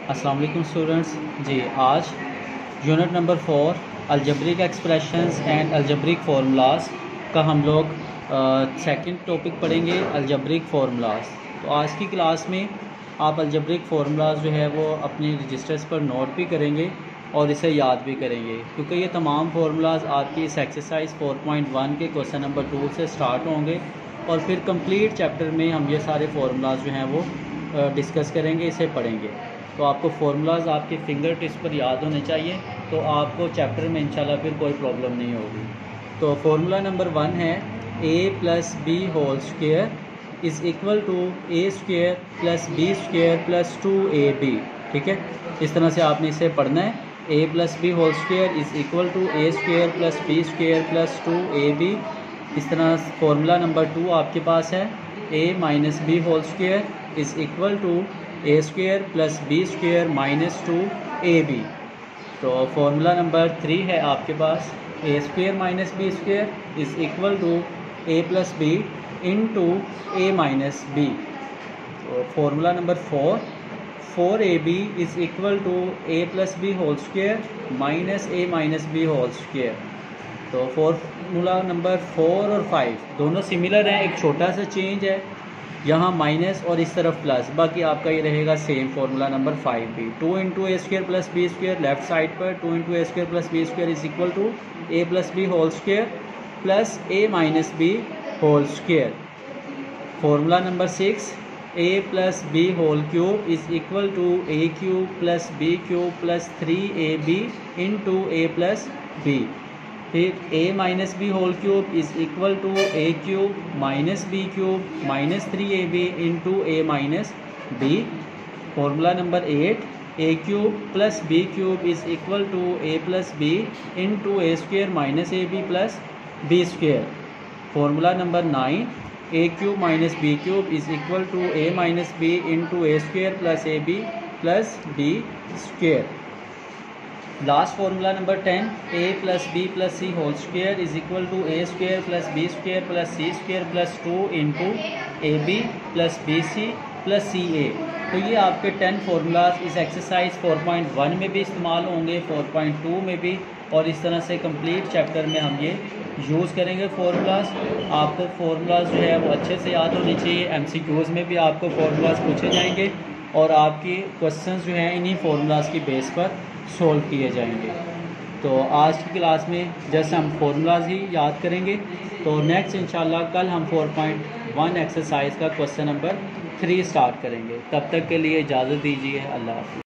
अस्सलाम वालेकुम स्टूडेंट्स जी। आज unit number 4 algebraic expressions and algebraic formulas का हम लोग सेकंड टॉपिक पढ़ेंगे, अलजेब्रिक फार्मूलाज। तो आज की क्लास में आप अलजेब्रिक फार्मूलाज जो है वो अपने रजिस्टर्स पर नोट भी करेंगे और इसे याद भी करेंगे, क्योंकि ये तमाम फार्मूलाज आपकी इस एक्सरसाइज 4.1 के क्वेश्चन नंबर 2 से स्टार्ट होंगे और फिर कंप्लीट चैप्टर में हम ये सारे फार्मूलाज जो हैं वो डिस्कस करेंगे, इसे पढ़ेंगे। तो आपको फार्मूलाज आपके फिंगर टिप्स पर याद होने चाहिए, तो आपको चैप्टर में इंशाल्लाह फिर कोई प्रॉब्लम नहीं होगी। तो फार्मूला नंबर 1 है a plus B whole square is equal to a square plus B square plus 2ab। ठीक है, इस तरह से आपने इसे पढ़ना है। a plus B whole square is equal to a square plus B square plus 2ab। इस तरह फार्मूला नंबर 2 आपके पास है a minus B whole square is equal to a square plus B square minus 2ab। तो formula number 3 है आपके पास a square minus B square is equal to a plus B into a minus B. तो formula number 4ab is equal to a plus B whole square minus a minus B whole square. तो formula number 4 और 5 दोनों similar हैं, एक छोटा सा change है, यहाँ माइनस और इस तरफ प्लस, बाकी आपका ये रहेगा सेम। फार्मूला नंबर 5 भी 2 into A square plus B square, left side पर 2 into A square plus B square is equal to A plus B whole square plus A minus B whole square. Formula number 6 A plus B whole cube is equal to A cube plus B cube plus 3ab into A plus B. फिर a minus B whole cube is equal to A cube minus B cube minus 3ab into A minus B. Formula number 8 A cube plus B cube is equal to A plus B into A square minus A B plus B square. Formula number 9 A cube minus B cube is equal to A minus B into A square plus A B plus B square. Last formula number 10 a plus B plus C whole square is equal to A square plus B square plus C square plus 2 into A B plus B C plus C A. तो ये आपके 10 formulas इस exercise 4.1 में भी इस्तेमाल होंगे, 4.2 में भी, और इस तरह से कंप्लीट चैप्टर में हम ये यूज़ करेंगे फार्मूलाज। आपको फार्मूलाज जो है वो अच्छे से याद होने चाहिए। MCQs में भी आपको फार्मूलाज पूछे जाएंगे और आपके क्वेश्चंस जो हैं इन्हीं फार्मूलाज की बेस पर सोल्व किए जाएंगे। तो आज की क्लास में जैसे हम फार्मूलाज ही याद करेंगे, तो नेक्स्ट इंशाल्लाह कल हम 4.1 एक्सरसाइज का क्वेश्चन नंबर 3 स्टार्ट करेंगे। तब तक के लिए इजाज़त दीजिए। अल्लाह हाफ़िज़।